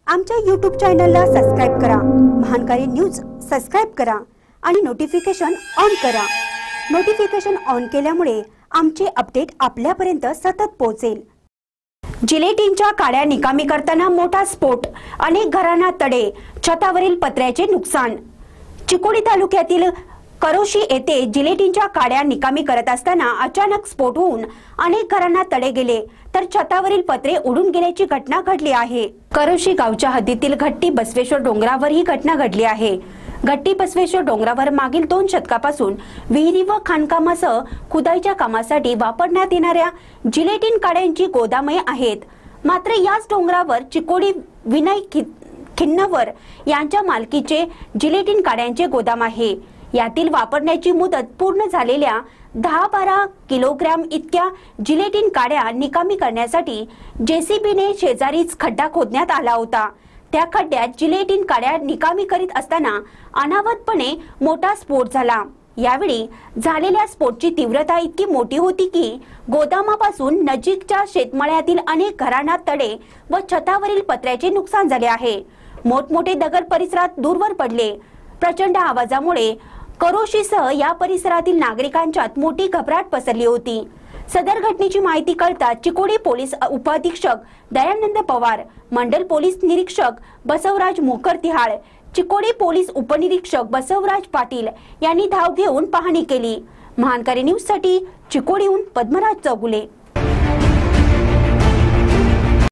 आमच्या YouTube चॅनलला subscribe करा, महानकारी न्यूज सबस्क्राइब करा आणि नोटिफिकेशन ऑन करा। नोटिफिकेशन ऑन केल्यामुळे आमचे अपडेट आपल्यापर्यंत सतत पोहोचेल। जिलेटिनच्या काड्या निकामी करताना मोठा स्फोट, अनेक घरांना तडे, छतावरील पत्र्याचे नुकसान। चिकोडी तालुक्यातील करोशी येथे जिलेटिनच्या काड्या निकामी करत असताना अचानक स्फोट होऊन अनेक घरांना तडे गेले, तर छतावरील पत्रे उडून गेल्याची घटना घडली आहे। करोशी गावच्या हद्दीतील घट्टी बसवेश्वर डोंगरावर ही घटना घडली आहे। घट्टी बसवेश्वर डोंगरावर मागील 2 शतकापासून विहिरी व खाणकामासह खुदाईच्या कामासाठी वापरण्यात येणाऱ्या जिलेटिन काड्यांची गोदामे आहेत। मात्र याच डोंगरावर चिकोडी विनय खिन्नवर यांच्या मालकीचे जिलेटिन काड्यांचे गोदाम आहे। यातील वापरण्याची मुदत पूर्ण झालेल्या 10-12 किलोग्रॅम इतक्या जिलेटिन काड्या निकामी करण्यासाठी जेसीबीने शेजारीच खड्डा खोदण्यात आला होता। त्या खड्ड्यात जिलेटिन काड्या निकामी करीत असताना अनावधपणे मोठा स्फोट झाला। यावेळी झालेल्या स्फोटाची तीव्रता इतकी मोठी होती की गोदामापासून नजीकच्या शेतमळ्यातील अनेक घरांना तडे व छतावरील पत्र्याचे नुकसान झाले आहे। मोठमोठे दगड परिसरात दूरवर पडले। प्रचंड आवाजामुळे करोशीसह या परिसरातील नागरिकांच्यात मोठी घबराट पसरली होती। सदर घटनेची माहिती कळताच चिकोडी पोलीस उपअधीक्षक दयानंद पवार, मंडल पोलीस निरीक्षक बसवराज मोकरतिहाळ, चिकोडी पोलीस उपनिरीक्षक बसवराज पाटील यांनी धाव घेऊन पाहणी केली। महानकारी न्यूज साठी चिकोडीहून पद्मराज चौगुले।